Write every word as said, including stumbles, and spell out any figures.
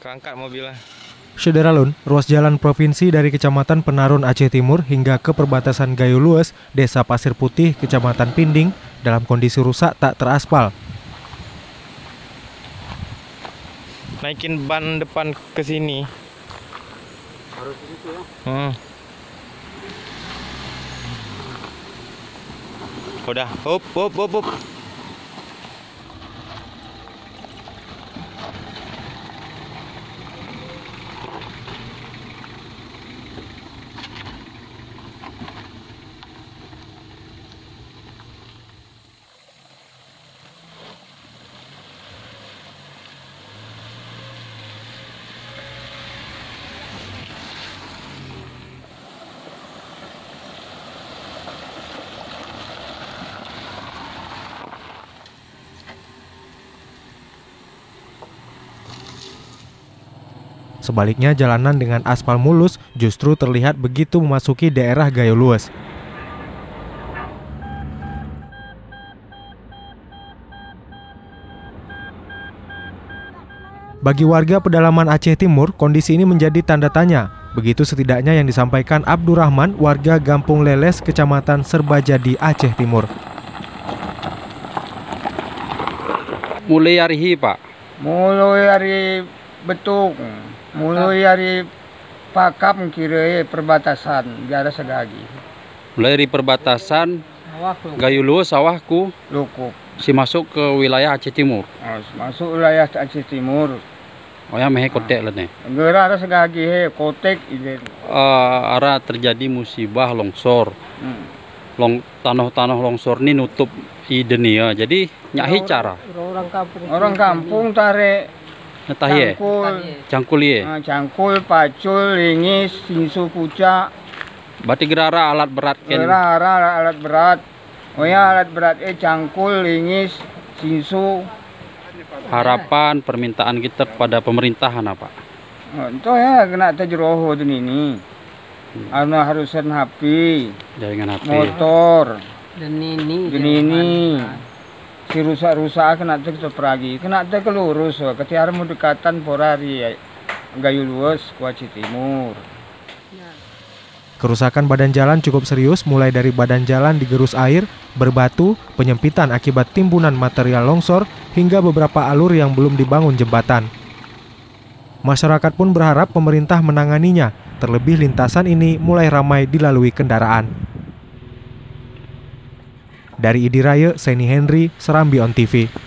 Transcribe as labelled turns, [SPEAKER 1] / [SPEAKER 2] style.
[SPEAKER 1] Keangkat mobilnya.
[SPEAKER 2] Sederalun, ruas jalan provinsi dari Kecamatan Penarun Aceh Timur hingga ke perbatasan Gayo Lues, Desa Pasir Putih, Kecamatan Pinding, dalam kondisi rusak tak teraspal.
[SPEAKER 1] Naikin ban depan ke sini.
[SPEAKER 3] Harus gitu ya.
[SPEAKER 1] Hmm. Udah, hop, hop, hop, hop.
[SPEAKER 2] Sebaliknya, jalanan dengan aspal mulus justru terlihat begitu memasuki daerah Gayo Lues. Bagi warga pedalaman Aceh Timur, kondisi ini menjadi tanda tanya. Begitu setidaknya yang disampaikan Abdurrahman, warga Gampung Leles, Kecamatan Serbajadi, Aceh Timur.
[SPEAKER 3] Mulai hari Pak.
[SPEAKER 4] Mulai hari betuk, mulai hari pakam kira perbatasan jarak segagi.
[SPEAKER 3] Mulai dari perbatasan Gayo Lues sawahku
[SPEAKER 4] Lukuk.
[SPEAKER 3] si masuk ke wilayah Aceh Timur.
[SPEAKER 4] Masuk wilayah Aceh Timur.
[SPEAKER 3] Oh ya mehe kotek lah nih.
[SPEAKER 4] Negara ada segagi he kotek ide.
[SPEAKER 3] Uh, arah terjadi musibah longsor.
[SPEAKER 4] Hmm.
[SPEAKER 3] Long tanah-tanah longsor ini nutup ide nih ya. Jadi nyahi cara.
[SPEAKER 4] Orang kampung. Orang kampung tarik.
[SPEAKER 3] Netah ye.
[SPEAKER 4] Cangkul.
[SPEAKER 3] Cangkul ye.
[SPEAKER 4] Nah, cangkul, pacul, lingis, singsu pucak.
[SPEAKER 3] Berarti gerara alat berat kan.
[SPEAKER 4] Gerara alat berat. Oh ya alat berat eh cangkul, lingis, singsu.
[SPEAKER 3] Harapan permintaan kita kepada pemerintahan apa?
[SPEAKER 4] Oh, itu ya kena terjeroh tu ini. Hmm. Ana harusan H P,
[SPEAKER 3] jaringan H P,
[SPEAKER 4] motor,
[SPEAKER 5] dan ini,
[SPEAKER 4] dan ini. Si rusak-rusak kena ter peragi, kena ter kelurus. Ketiara mau dekatan porari Gayo Lues, Aceh Timur.
[SPEAKER 2] Kerusakan badan jalan cukup serius, mulai dari badan jalan digerus air, berbatu, penyempitan akibat timbunan material longsor, hingga beberapa alur yang belum dibangun jembatan. Masyarakat pun berharap pemerintah menanganinya, terlebih lintasan ini mulai ramai dilalui kendaraan. Dari Idiraya, Seni Henry, Serambi On T V.